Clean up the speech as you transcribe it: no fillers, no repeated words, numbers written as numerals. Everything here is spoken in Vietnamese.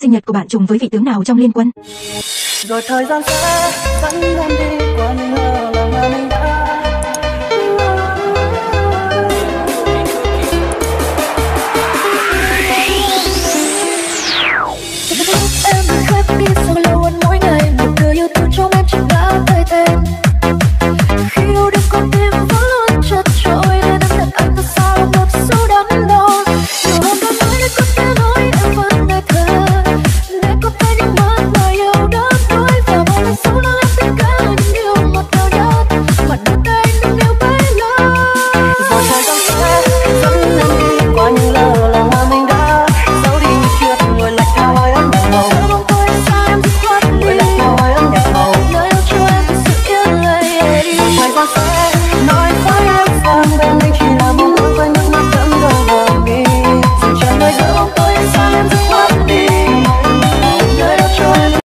Sinh nhật của bạn trùng với vị tướng nào trong Liên Quân? Rồi thời gian sẽ dẫn em đi qua những nơi